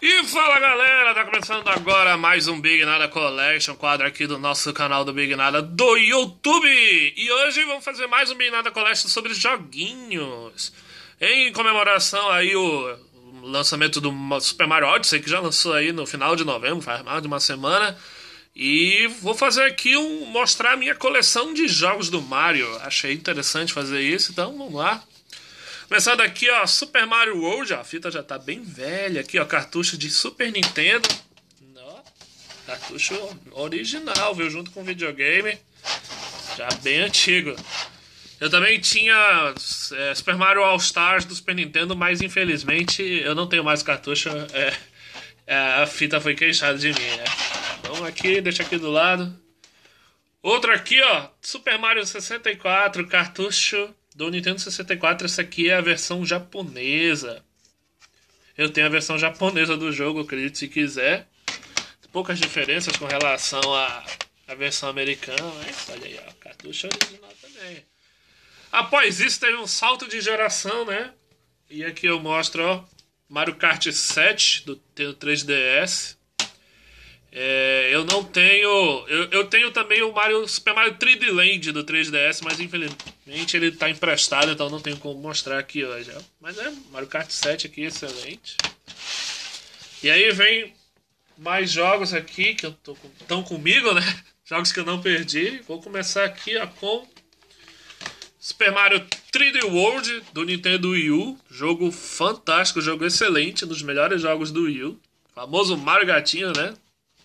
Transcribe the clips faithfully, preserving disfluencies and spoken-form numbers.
E fala galera, tá começando agora mais um Big Nada Collection, quadro aqui do nosso canal do Big Nada do YouTube. E hoje vamos fazer mais um Big Nada Collection sobre joguinhos, em comemoração aí o lançamento do Super Mario Odyssey, que já lançou aí no final de novembro, faz mais de uma semana. E vou fazer aqui um mostrar a minha coleção de jogos do Mario. Achei interessante fazer isso, então vamos lá. Começando aqui, ó, Super Mario World, ó, a fita já tá bem velha aqui, ó, cartucho de Super Nintendo, ó, cartucho original, viu, junto com o videogame, já bem antigo. Eu também tinha é, Super Mario All Stars do Super Nintendo, mas infelizmente eu não tenho mais cartucho, é, é, a fita foi queixada de mim, né. Vamos aqui, deixa aqui do lado. Outro aqui, ó, Super Mario sessenta e quatro, cartucho do Nintendo sessenta e quatro, essa aqui é a versão japonesa. Eu tenho a versão japonesa do jogo, acredite se quiser. Poucas diferenças com relação à, à versão americana, né? Olha aí, ó, cartucho original também. Após isso, teve um salto de geração, né? E aqui eu mostro, ó, Mario Kart sete do três D S. É, eu não tenho... Eu, eu tenho também o Mario, Super Mario três D Land do três D S, mas infelizmente ele está emprestado, então não tenho como mostrar aqui hoje. Ó. Mas é, Mario Kart sete aqui, excelente. E aí vem mais jogos aqui que estão comigo, né? Jogos que eu não perdi. Vou começar aqui, ó, com Super Mario três D World do Nintendo Wii U. Jogo fantástico, jogo excelente, um dos melhores jogos do Wii U. Famoso Mario Gatinho, né?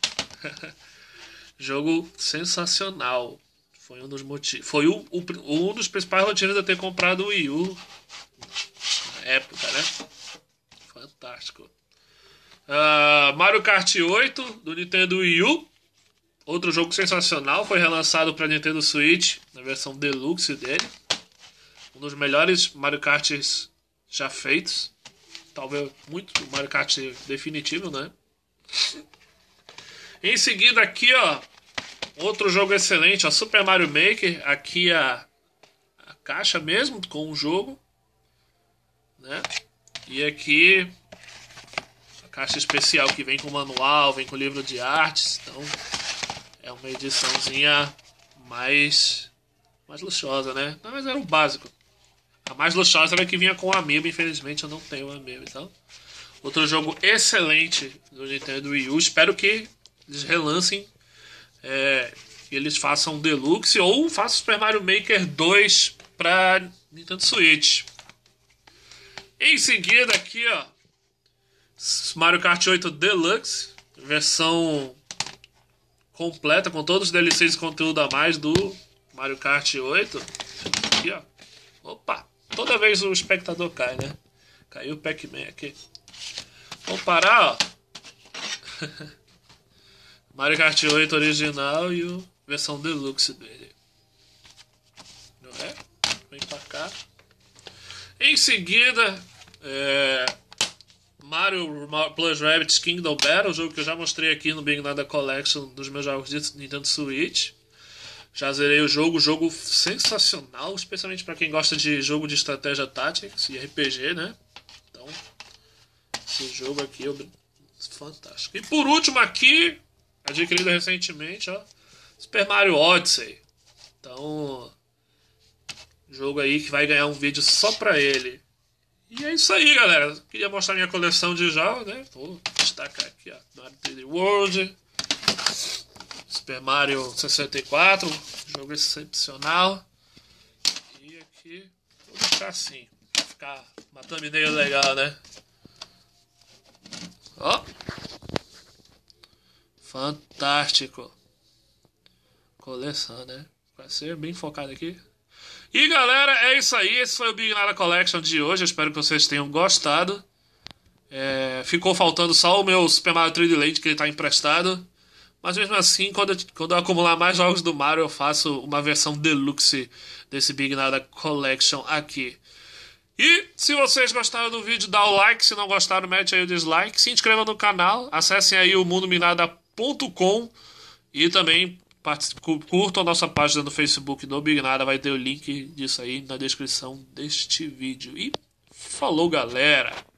Jogo sensacional. Foi um dos motivos. Foi o, o, um dos principais motivos de eu ter comprado o Wii U na época, né? Fantástico. Uh, Mario Kart oito do Nintendo Wii U. Outro jogo sensacional. Foi relançado para Nintendo Switch na versão Deluxe dele. Um dos melhores Mario Karts já feitos. Talvez muito Mario Kart definitivo, né? Em seguida aqui, ó, outro jogo excelente, ó, Super Mario Maker. Aqui a, a caixa mesmo com o jogo, né? E aqui a caixa especial que vem com manual, vem com livro de artes. Então é uma ediçãozinha mais, mais luxuosa, né? Não, mas era o básico. A mais luxuosa era a que vinha com o Amiibo. Infelizmente eu não tenho o Amiibo, então. Outro jogo excelente do Nintendo Wii U. Espero que eles relancem, é, que eles façam um Deluxe ou façam Super Mario Maker dois para Nintendo Switch. Em seguida aqui, ó, Mario Kart oito Deluxe, versão completa com todos os D L Cs e conteúdo a mais do Mario Kart oito. Aqui, ó. Opa, toda vez o espectador cai, né? Caiu o Pac-Man aqui. Vamos parar, ó. Mario Kart oito original e a versão Deluxe dele. Não é? Vem pra cá. Em seguida, é, Mario Plus Rabbids Kingdom Battle, jogo que eu já mostrei aqui no Big Nada Collection dos meus jogos de Nintendo Switch. Já zerei o jogo, jogo sensacional, especialmente para quem gosta de jogo de estratégia Tactics e R P G, né? Então, esse jogo aqui é fantástico. E por último aqui, adquirido recentemente, ó, Super Mario Odyssey. Então, jogo aí que vai ganhar um vídeo só pra ele. E é isso aí, galera. Queria mostrar minha coleção de jogos, né? Vou destacar aqui, ó, Mario três D World, Super Mario sessenta e quatro, jogo excepcional. E aqui, vou deixar assim, pra ficar uma thumbnail legal, né? Ó. Fantástico. Coleção, né? Vai ser bem focado aqui. E galera, é isso aí. Esse foi o Big Nada Collection de hoje. Eu espero que vocês tenham gostado. É, ficou faltando só o meu Super Mario três D Land, que ele está emprestado. Mas mesmo assim, quando eu, quando eu acumular mais jogos do Mario, eu faço uma versão deluxe desse Big Nada Collection aqui. E se vocês gostaram do vídeo, dá o like. Se não gostaram, mete aí o dislike. Se inscreva no canal. Acessem aí o mundo minada ponto com. E também curtam a nossa página no Facebook do Big Nada. Vai ter o link disso aí na descrição deste vídeo. E falou, galera!